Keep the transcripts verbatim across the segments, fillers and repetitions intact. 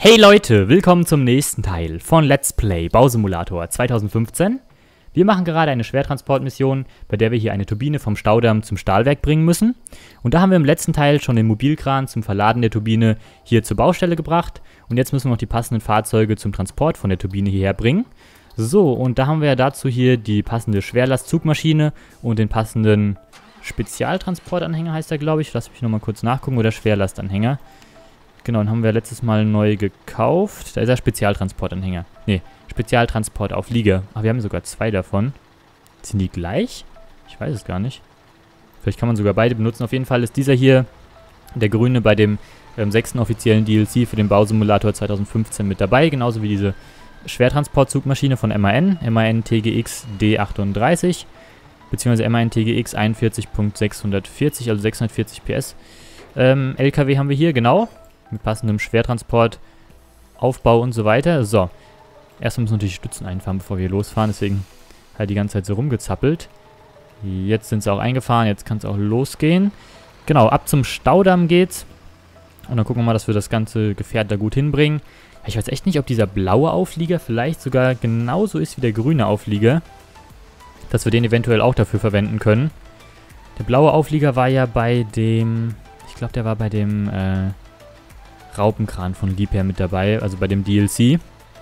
Hey Leute, willkommen zum nächsten Teil von Let's Play Bausimulator zweitausendfünfzehn. Wir machen gerade eine Schwertransportmission, bei der wir hier eine Turbine vom Staudamm zum Stahlwerk bringen müssen. Und da haben wir im letzten Teil schon den Mobilkran zum Verladen der Turbine hier zur Baustelle gebracht. Und jetzt müssen wir noch die passenden Fahrzeuge zum Transport von der Turbine hierher bringen. So, und da haben wir ja dazu hier die passende Schwerlastzugmaschine und den passenden Spezialtransportanhänger, heißt der, glaube ich. Lass mich nochmal kurz nachgucken, oder Schwerlastanhänger. Genau, den haben wir letztes Mal neu gekauft. Da ist der Spezialtransportanhänger. Ne, Spezialtransportauflieger. Ah, wir haben sogar zwei davon. Sind die gleich? Ich weiß es gar nicht. Vielleicht kann man sogar beide benutzen. Auf jeden Fall ist dieser hier, der grüne, bei dem ähm, sechsten offiziellen D L C für den Bausimulator zweitausendfünfzehn mit dabei. Genauso wie diese Schwertransportzugmaschine von M A N. M A N T G X D achtunddreißig. Beziehungsweise M A N T G X einundvierzig Punkt sechshundertvierzig, also sechshundertvierzig P S. Ähm, L K W haben wir hier, genau. Mit passendem Schwertransport, Aufbau und so weiter. So, erstmal müssen wir natürlich Stützen einfahren, bevor wir losfahren. Deswegen halt die ganze Zeit so rumgezappelt. Jetzt sind sie auch eingefahren, jetzt kann es auch losgehen. Genau, ab zum Staudamm geht's. Und dann gucken wir mal, dass wir das ganze Gefährt da gut hinbringen. Ich weiß echt nicht, ob dieser blaue Auflieger vielleicht sogar genauso ist wie der grüne Auflieger. Dass wir den eventuell auch dafür verwenden können. Der blaue Auflieger war ja bei dem... Ich glaube, der war bei dem... Äh, Raupenkran von Liebherr mit dabei, also bei dem D L C.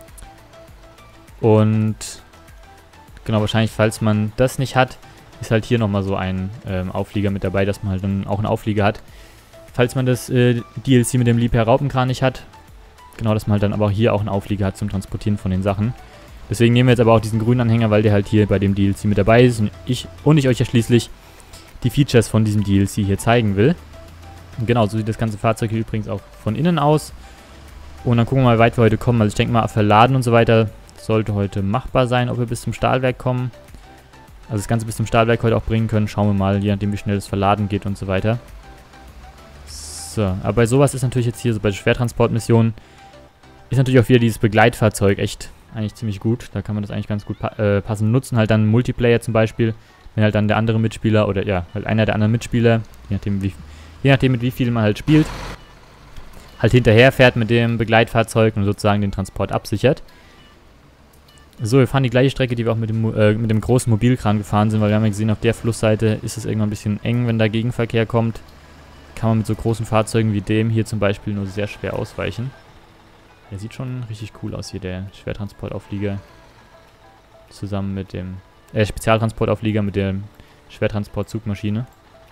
Und genau, wahrscheinlich, falls man das nicht hat, ist halt hier nochmal so ein ähm, Auflieger mit dabei, dass man halt dann auch einen Auflieger hat. Falls man das äh, D L C mit dem Liebherr Raupenkran nicht hat, genau, dass man halt dann aber auch hier auch einen Auflieger hat zum Transportieren von den Sachen. Deswegen nehmen wir jetzt aber auch diesen grünen Anhänger, weil der halt hier bei dem D L C mit dabei ist und ich, und ich euch ja schließlich die Features von diesem D L C hier zeigen will. Genau, so sieht das ganze Fahrzeug hier übrigens auch von innen aus. Und dann gucken wir mal, wie weit wir heute kommen. Also ich denke mal, verladen und so weiter sollte heute machbar sein, ob wir bis zum Stahlwerk kommen. Also das Ganze bis zum Stahlwerk heute auch bringen können. Schauen wir mal, je nachdem wie schnell das Verladen geht und so weiter. So, aber bei sowas ist natürlich jetzt hier, so bei der Schwertransportmission, ist natürlich auch wieder dieses Begleitfahrzeug echt eigentlich ziemlich gut. Da kann man das eigentlich ganz gut pa äh, passend nutzen. Halt dann Multiplayer zum Beispiel, wenn halt dann der andere Mitspieler oder ja, halt einer der anderen Mitspieler, je nachdem wie... Je nachdem, mit wie viel man halt spielt, halt hinterher fährt mit dem Begleitfahrzeug und sozusagen den Transport absichert. So, wir fahren die gleiche Strecke, die wir auch mit dem, äh, mit dem großen Mobilkran gefahren sind, weil wir haben ja gesehen, auf der Flussseite ist es irgendwann ein bisschen eng, wenn da Gegenverkehr kommt. Kann man mit so großen Fahrzeugen wie dem hier zum Beispiel nur sehr schwer ausweichen. Der sieht schon richtig cool aus hier, der Schwertransportauflieger. Zusammen mit dem, äh, Spezialtransportauflieger mit der Schwertransportzugmaschine.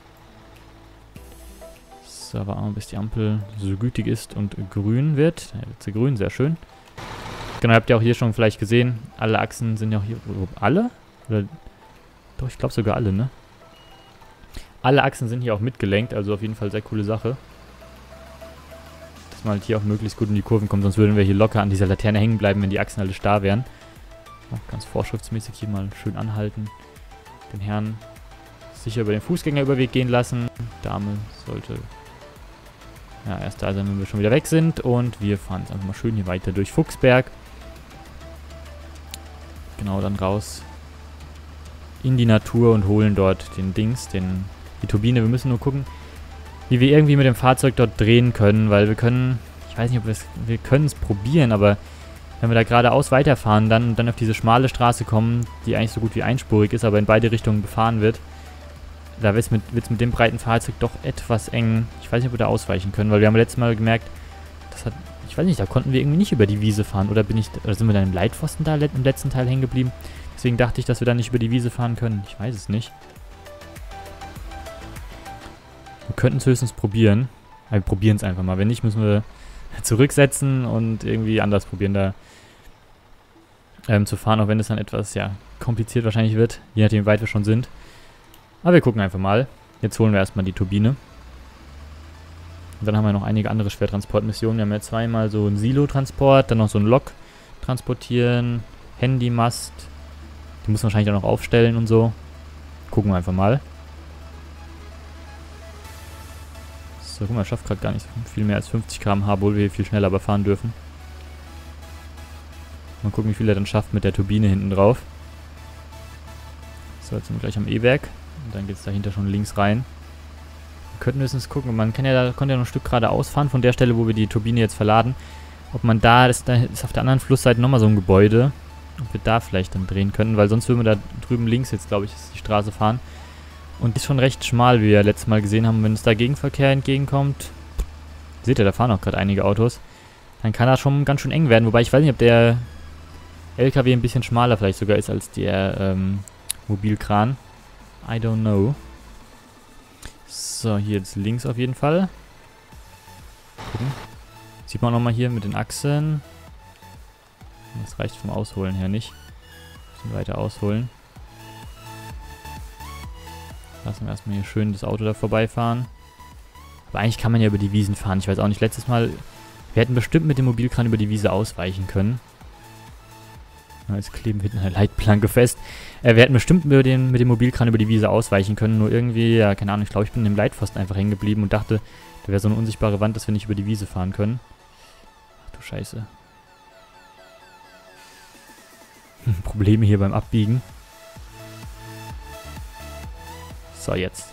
So, aber auch bis die Ampel so gütig ist und grün wird. Ja, wird sie grün, sehr schön. Genau, habt ihr auch hier schon vielleicht gesehen. Alle Achsen sind ja auch hier... Alle? Oder, doch, ich glaube sogar alle, ne? Alle Achsen sind hier auch mitgelenkt, also auf jeden Fall sehr coole Sache. Dass man halt hier auch möglichst gut in die Kurven kommt, sonst würden wir hier locker an dieser Laterne hängen bleiben, wenn die Achsen alle starr wären. Auch ganz vorschriftsmäßig hier mal schön anhalten. Den Herrn sicher über den Fußgängerüberweg gehen lassen. Dame sollte... Ja, erst da sein, wenn wir schon wieder weg sind. Und wir fahren jetzt einfach mal schön hier weiter durch Fuchsberg. Genau, dann raus in die Natur und holen dort den Dings, den, die Turbine. Wir müssen nur gucken, wie wir irgendwie mit dem Fahrzeug dort drehen können, weil wir können, ich weiß nicht, ob wir es, wir können es probieren, aber wenn wir da geradeaus weiterfahren, dann, dann auf diese schmale Straße kommen, die eigentlich so gut wie einspurig ist, aber in beide Richtungen befahren wird, da wird es mit, mit dem breiten Fahrzeug doch etwas eng. Ich weiß nicht, ob wir da ausweichen können, weil wir haben letztes Mal gemerkt, das hat, ich weiß nicht, da konnten wir irgendwie nicht über die Wiese fahren. Oder bin ich, oder sind wir dann im Leitpfosten da im letzten Teil hängen geblieben? Deswegen dachte ich, dass wir da nicht über die Wiese fahren können. Ich weiß es nicht. Wir könnten es höchstens probieren. Aber wir probieren es einfach mal. Wenn nicht, müssen wir zurücksetzen und irgendwie anders probieren, da ähm, zu fahren. Auch wenn es dann etwas, ja, kompliziert wahrscheinlich wird. Je nachdem, wie weit wir schon sind. Aber wir gucken einfach mal. Jetzt holen wir erstmal die Turbine. Und dann haben wir noch einige andere Schwertransportmissionen. Wir haben ja zweimal so einen Silo-Transport, dann noch so einen Lok transportieren, Handymast. Die muss man wahrscheinlich auch noch aufstellen und so. Gucken wir einfach mal. So, guck mal, schafft gerade gar nicht viel mehr als fünfzig Kilometer pro Stunde, obwohl wir hier viel schneller aber fahren dürfen. Mal gucken, wie viel er dann schafft mit der Turbine hinten drauf. So, jetzt sind wir gleich am E-Werk. Und dann geht es dahinter schon links rein. Wir könnten höchstens gucken. Man kann ja da, konnte ja noch ein Stück geradeaus fahren von der Stelle, wo wir die Turbine jetzt verladen. ob man da, das, da ist auf der anderen Flussseite nochmal so ein Gebäude, ob wir da vielleicht dann drehen können, weil sonst würden wir da drüben links jetzt, glaube ich, die Straße fahren. Und die ist schon recht schmal, wie wir ja letztes Mal gesehen haben, wenn es da Gegenverkehr entgegenkommt. Seht ihr, da fahren auch gerade einige Autos. Dann kann das schon ganz schön eng werden, wobei ich weiß nicht, ob der L K W ein bisschen schmaler vielleicht sogar ist als der ähm, Mobilkran. I don't know. So, hier jetzt links auf jeden Fall. Gucken. Sieht man auch nochmal hier mit den Achsen. Das reicht vom Ausholen her nicht. Ein bisschen weiter ausholen. Lassen wir erstmal hier schön das Auto da vorbeifahren. Aber eigentlich kann man ja über die Wiesen fahren. Ich weiß auch nicht, letztes Mal, wir hätten bestimmt mit dem Mobilkran über die Wiese ausweichen können. Jetzt kleben wir hinten eine Leitplanke fest. Äh, wir hätten bestimmt über den, mit dem Mobilkran über die Wiese ausweichen können. Nur irgendwie, ja, keine Ahnung, ich glaube, ich bin in dem Leitpfosten einfach hängen geblieben und dachte, da wäre so eine unsichtbare Wand, dass wir nicht über die Wiese fahren können. Ach du Scheiße. Probleme hier beim Abbiegen. So, jetzt.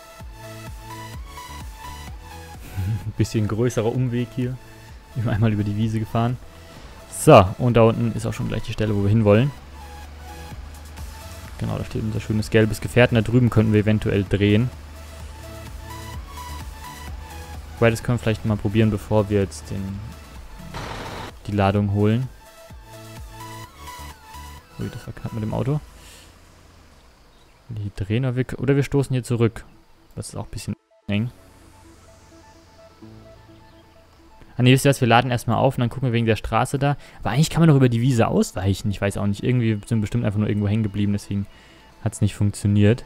Ein bisschen größerer Umweg hier. Ich bin einmal über die Wiese gefahren. So, und da unten ist auch schon gleich die Stelle, wo wir hinwollen. Genau, da steht unser schönes gelbes Gefährt. Und da drüben könnten wir eventuell drehen. Wobei, das können wir vielleicht mal probieren, bevor wir jetzt den, die Ladung holen. Ui, das war knapp mit dem Auto. Die drehen oder wir, oder wir stoßen hier zurück. Das ist auch ein bisschen eng. Ah ne, wisst ihr was, wir laden erstmal auf und dann gucken wir wegen der Straße da. Aber eigentlich kann man doch über die Wiese ausweichen. Ich weiß auch nicht, irgendwie sind wir bestimmt einfach nur irgendwo hängen geblieben, deswegen hat es nicht funktioniert.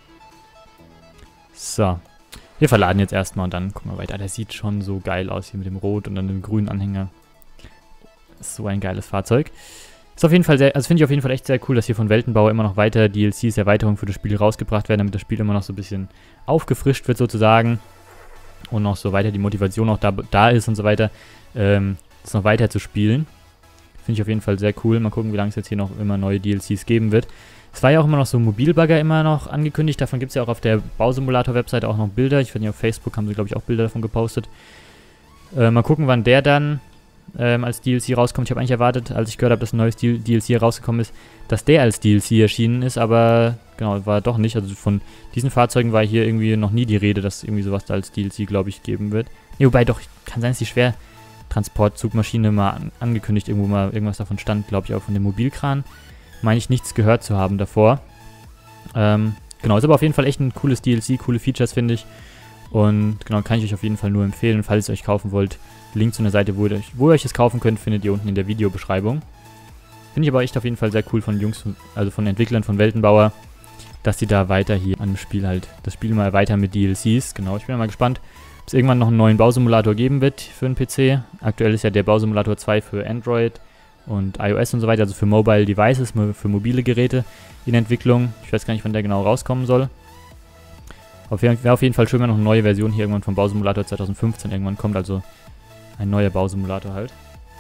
So. Wir verladen jetzt erstmal und dann gucken wir weiter. Der sieht schon so geil aus hier mit dem Rot und dann dem grünen Anhänger. Ist so ein geiles Fahrzeug. Ist auf jeden Fall sehr, also finde ich auf jeden Fall echt sehr cool, dass hier von Weltenbauer immer noch weiter D L Cs, Erweiterungen für das Spiel rausgebracht werden, damit das Spiel immer noch so ein bisschen aufgefrischt wird sozusagen. Und noch so weiter die Motivation auch da, da ist und so weiter, ähm, das noch weiter zu spielen. Finde ich auf jeden Fall sehr cool. Mal gucken, wie lange es jetzt hier noch immer neue D L Cs geben wird. Es war ja auch immer noch so Mobilbagger immer noch angekündigt. Davon gibt es ja auch auf der Bausimulator-Webseite auch noch Bilder. Ich weiß nicht, auf Facebook haben sie, glaube ich, auch Bilder davon gepostet. Äh, mal gucken, wann der dann ähm, als D L C rauskommt. Ich habe eigentlich erwartet, als ich gehört habe, dass ein neues D L C rausgekommen ist, dass der als D L C erschienen ist, aber genau, war doch nicht. Also von diesen Fahrzeugen war hier irgendwie noch nie die Rede, dass irgendwie sowas da als D L C, glaube ich, geben wird. Nee, wobei doch, kann sein, dass die Schwertransportzugmaschine mal an, angekündigt, irgendwo mal irgendwas davon stand, glaube ich, auch von dem Mobilkran. Meine ich, nichts gehört zu haben davor. Ähm, genau, ist aber auf jeden Fall echt ein cooles D L C, coole Features, finde ich. Und genau, kann ich euch auf jeden Fall nur empfehlen, falls ihr euch kaufen wollt. Link zu einer Seite, wo ihr, euch, wo ihr euch das kaufen könnt, findet ihr unten in der Videobeschreibung. Finde ich aber echt auf jeden Fall sehr cool von Jungs, also von den Entwicklern von Weltenbauer, dass die da weiter hier an dem Spiel halt, das Spiel mal weiter mit D L Cs. Genau, ich bin ja mal gespannt, ob es irgendwann noch einen neuen Bausimulator geben wird für den P C. Aktuell ist ja der Bausimulator zwei für Android und iOS und so weiter, also für Mobile Devices, für mobile Geräte in Entwicklung. Ich weiß gar nicht, wann der genau rauskommen soll. Wäre auf jeden Fall schön, wenn noch eine neue Version hier irgendwann vom Bausimulator zwanzig fünfzehn irgendwann kommt, also ein neuer Bausimulator halt.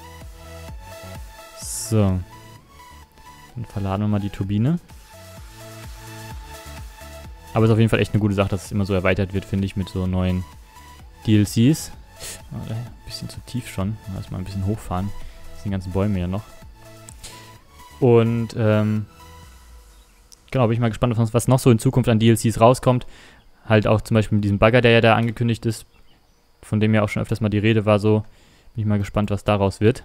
So. Dann verladen wir mal die Turbine. Aber es ist auf jeden Fall echt eine gute Sache, dass es immer so erweitert wird, finde ich, mit so neuen D L Cs. Oh, ein bisschen zu tief schon. Lass mal ein bisschen hochfahren. Das sind die ganzen Bäume ja noch. Und, ähm, genau, bin ich mal gespannt, was noch so in Zukunft an D L Cs rauskommt. Halt auch zum Beispiel mit diesem Bagger, der ja da angekündigt ist, von dem ja auch schon öfters mal die Rede war, so. Bin ich mal gespannt, was daraus wird.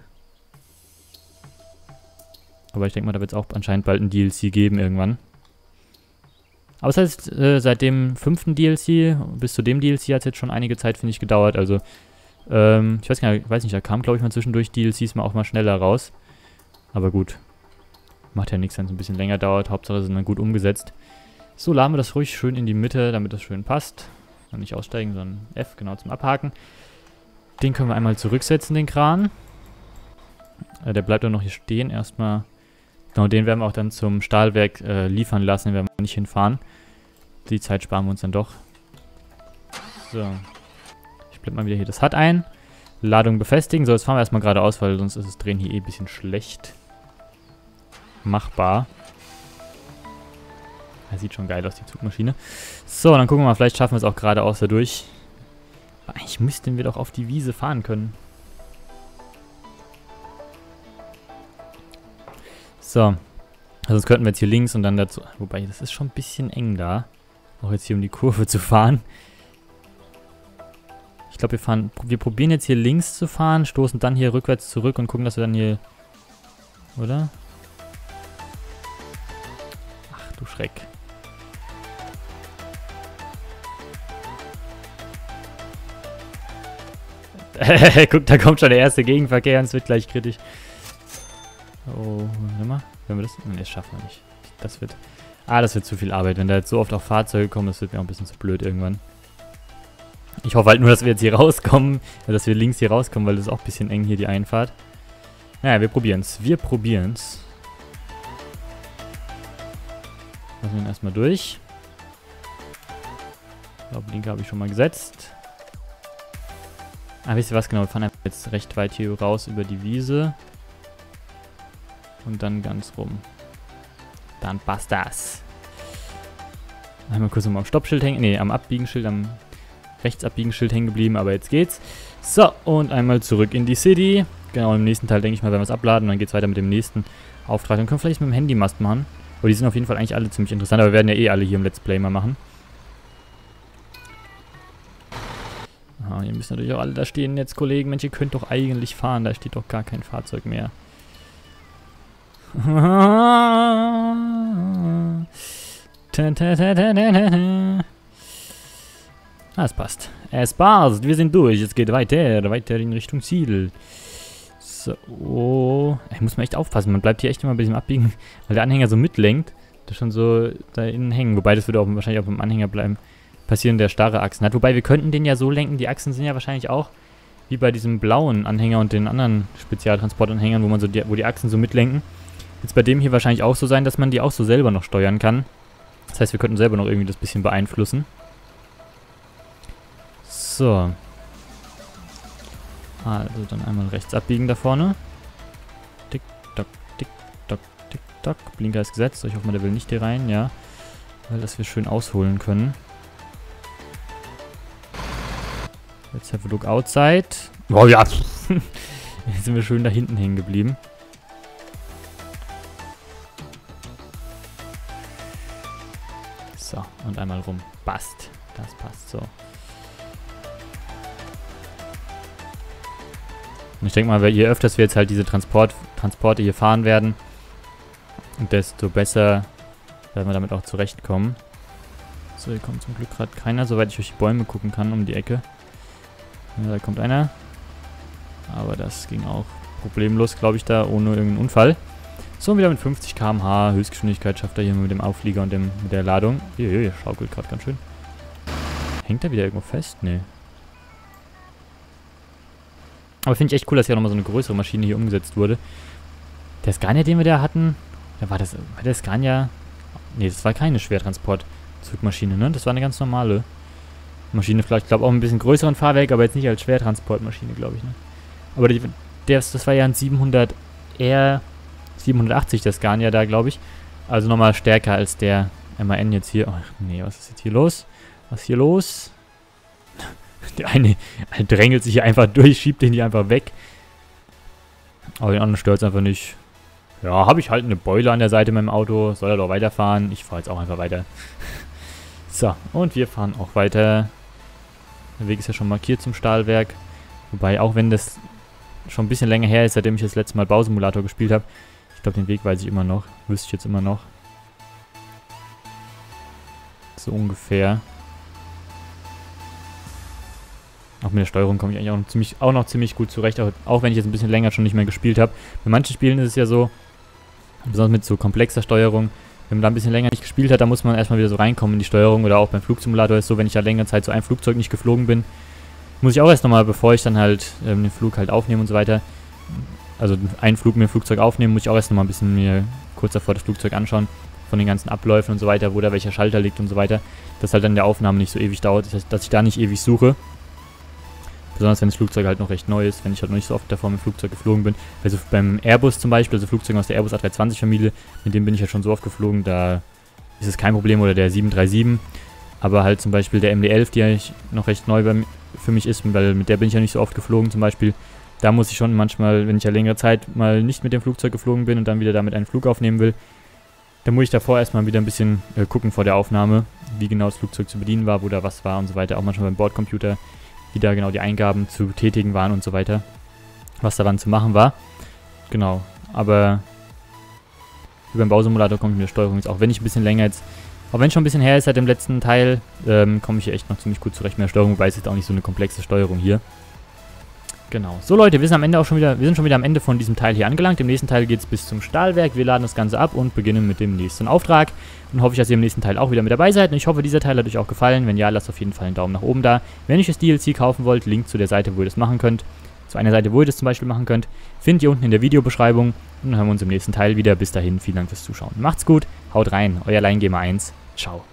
Aber ich denke mal, da wird es auch anscheinend bald ein D L C geben irgendwann. Aber es heißt, äh, seit dem fünften D L C bis zu dem D L C hat es jetzt schon einige Zeit, finde ich, gedauert. Also, ähm, ich weiß gar nicht, weiß nicht, da kam, glaube ich, mal zwischendurch D L Cs mal auch mal schneller raus. Aber gut. Macht ja nichts, wenn es ein bisschen länger dauert. Hauptsache, sie sind dann gut umgesetzt. So, laden wir das ruhig schön in die Mitte, damit das schön passt. Und nicht aussteigen, sondern F, genau, zum Abhaken. Den können wir einmal zurücksetzen, den Kran. Äh, der bleibt dann noch hier stehen. Erstmal, genau, den werden wir auch dann zum Stahlwerk äh, liefern lassen, den werden wir nicht hinfahren. Die Zeit sparen wir uns dann doch. So. Ich blende mal wieder hier das H U D ein. Ladung befestigen. So, jetzt fahren wir erstmal geradeaus, weil sonst ist das Drehen hier eh ein bisschen schlecht machbar. Das sieht schon geil aus, die Zugmaschine. So, dann gucken wir mal, vielleicht schaffen wir es auch geradeaus da durch. Aber eigentlich müssten wir doch auf die Wiese fahren können. So. Also sonst könnten wir jetzt hier links und dann dazu... Wobei, das ist schon ein bisschen eng da. Auch jetzt hier um die Kurve zu fahren. Ich glaube, wir fahren... Wir probieren jetzt hier links zu fahren, stoßen dann hier rückwärts zurück und gucken, dass wir dann hier... Oder? Ach du Schreck. Guck, da kommt schon der erste Gegenverkehr und es wird gleich kritisch. Oh, warte mal. Wenn wir das... Ne, das schaffen wir nicht. Das wird... Ah, das wird zu viel Arbeit. Wenn da jetzt so oft auch Fahrzeuge kommen, das wird mir auch ein bisschen zu blöd irgendwann. Ich hoffe halt nur, dass wir jetzt hier rauskommen. Dass wir links hier rauskommen, weil das ist auch ein bisschen eng hier, die Einfahrt. Naja, wir probieren's. Wir probieren's. Lassen wir ihn erstmal durch. Ich glaube, Blinker habe ich schon mal gesetzt. Ah, wisst ihr was? Genau, wir fahren jetzt recht weit hier raus über die Wiese. Und dann ganz rum. Dann passt das. Einmal kurz nochmal am Stoppschild hängen. Ne, am Abbiegenschild, am Rechtsabbiegenschild hängen geblieben, aber jetzt geht's. So, und einmal zurück in die City. Genau, im nächsten Teil, denke ich mal, werden wir es abladen. Und dann geht's weiter mit dem nächsten Auftrag. Dann können wir vielleicht mit dem Handymast machen. Aber die sind auf jeden Fall eigentlich alle ziemlich interessant. Aber wir werden ja eh alle hier im Let's Play mal machen. Aha, ihr müsst natürlich auch alle da stehen jetzt, Kollegen. Mensch, ihr könnt doch eigentlich fahren. Da steht doch gar kein Fahrzeug mehr. Ah, es passt. Es passt. Wir sind durch. Es geht weiter. Weiter in Richtung Ziel. So. Oh. Ich muss mal echt aufpassen. Man bleibt hier echt immer ein bisschen abbiegen, weil der Anhänger so mitlenkt. Das schon so da innen hängen. Wobei das würde auch wahrscheinlich auch beim Anhänger bleiben. Passieren, der starre Achsen hat. Wobei wir könnten den ja so lenken. Die Achsen sind ja wahrscheinlich auch wie bei diesem blauen Anhänger und den anderen Spezialtransportanhängern, wo man so die, wo die Achsen so mitlenken. Jetzt bei dem hier wahrscheinlich auch so sein, dass man die auch so selber noch steuern kann. Das heißt, wir könnten selber noch irgendwie das bisschen beeinflussen. So. Also dann einmal rechts abbiegen da vorne. Tick, tock, tick, tock, tick, tock. Blinker ist gesetzt. Ich hoffe mal, der will nicht hier rein, ja. Weil das wir schön ausholen können. Let's have a look outside. Oh ja. Jetzt sind wir schön da hinten hängen geblieben. So, und einmal rum. Passt. Das passt so. Und ich denke mal, je öfters wir jetzt halt diese Transport, Transporte hier fahren werden, desto besser werden wir damit auch zurechtkommen. So, hier kommt zum Glück gerade keiner, soweit ich durch die Bäume gucken kann, um die Ecke. Ja, da kommt einer. Aber das ging auch problemlos, glaube ich, da, ohne irgendeinen Unfall. So, wieder mit fünfzig Kilometer pro Stunde Höchstgeschwindigkeit schafft er hier mit dem Auflieger und dem, mit der Ladung. Hier, hier, hier schaukelt gerade ganz schön. Hängt er wieder irgendwo fest? Nee. Aber finde ich echt cool, dass hier nochmal so eine größere Maschine hier umgesetzt wurde. Der Scania, den wir da hatten, da war das, war der Scania... Nee, das war keine Schwertransportzugmaschine, ne? Das war eine ganz normale Maschine. Vielleicht, ich glaube, auch ein bisschen größeren Fahrwerk, aber jetzt nicht als Schwertransportmaschine, glaube ich, ne? Aber die, der, das war ja ein siebenhundert R... siebenhundertachtzig, der Scania da, glaube ich. Also nochmal stärker als der M A N jetzt hier. Ach nee, was ist jetzt hier los? Was ist hier los? Der eine drängelt sich hier einfach durch, schiebt den hier einfach weg. Aber den anderen stört es einfach nicht. Ja, habe ich halt eine Beule an der Seite mit dem Auto. Soll er doch weiterfahren? Ich fahre jetzt auch einfach weiter. So, und wir fahren auch weiter. Der Weg ist ja schon markiert zum Stahlwerk. Wobei, auch wenn das schon ein bisschen länger her ist, seitdem ich das letzte Mal Bausimulator gespielt habe. Ich glaube, den Weg weiß ich immer noch. Wüsste ich jetzt immer noch. So ungefähr. Auch mit der Steuerung komme ich eigentlich auch noch, ziemlich, auch noch ziemlich gut zurecht, auch, auch wenn ich jetzt ein bisschen länger schon nicht mehr gespielt habe. Bei manchen Spielen ist es ja so, besonders mit so komplexer Steuerung, wenn man da ein bisschen länger nicht gespielt hat, da muss man erstmal wieder so reinkommen in die Steuerung. Oder auch beim Flugsimulator ist es so, wenn ich da längere Zeit so ein Flugzeug nicht geflogen bin, muss ich auch erst nochmal, bevor ich dann halt ähm, den Flug halt aufnehme und so weiter, also einen Flug mit dem Flugzeug aufnehmen, muss ich auch erst nochmal ein bisschen mir kurz davor das Flugzeug anschauen, von den ganzen Abläufen und so weiter, wo da welcher Schalter liegt und so weiter, dass halt dann der Aufnahme nicht so ewig dauert, das heißt, dass ich da nicht ewig suche. Besonders wenn das Flugzeug halt noch recht neu ist, wenn ich halt noch nicht so oft davor mit dem Flugzeug geflogen bin. Also beim Airbus zum Beispiel, also Flugzeuge aus der Airbus A drei zwanzig Familie, mit dem bin ich halt schon so oft geflogen, da ist es kein Problem, oder der sieben drei sieben. Aber halt zum Beispiel der M D elf, die eigentlich noch recht neu bei, für mich ist, weil mit der bin ich ja nicht so oft geflogen zum Beispiel, Da muss ich schon manchmal, wenn ich ja längere Zeit mal nicht mit dem Flugzeug geflogen bin und dann wieder damit einen Flug aufnehmen will, dann muss ich davor erstmal wieder ein bisschen äh, gucken vor der Aufnahme, wie genau das Flugzeug zu bedienen war, wo da was war und so weiter. Auch manchmal beim Bordcomputer, wie da genau die Eingaben zu tätigen waren und so weiter. Was da wann zu machen war. Genau, aber beim Bausimulator komme ich mit der Steuerung jetzt, auch wenn ich ein bisschen länger jetzt, auch wenn es schon ein bisschen her ist seit dem letzten Teil, ähm, komme ich hier echt noch ziemlich gut zurecht mit der Steuerung, wobei es jetzt auch nicht so eine komplexe Steuerung hier. Genau. So Leute, wir sind am Ende auch schon wieder, wir sind schon wieder am Ende von diesem Teil hier angelangt. Im nächsten Teil geht es bis zum Stahlwerk. Wir laden das Ganze ab und beginnen mit dem nächsten Auftrag. Und hoffe ich, dass ihr im nächsten Teil auch wieder mit dabei seid. Und ich hoffe, dieser Teil hat euch auch gefallen. Wenn ja, lasst auf jeden Fall einen Daumen nach oben da. Wenn ihr das D L C kaufen wollt, Link zu der Seite, wo ihr das machen könnt. Zu einer Seite, wo ihr das zum Beispiel machen könnt, findet ihr unten in der Videobeschreibung. Und dann hören wir uns im nächsten Teil wieder. Bis dahin, vielen Dank fürs Zuschauen. Macht's gut, haut rein, euer Liongamer eins. Ciao.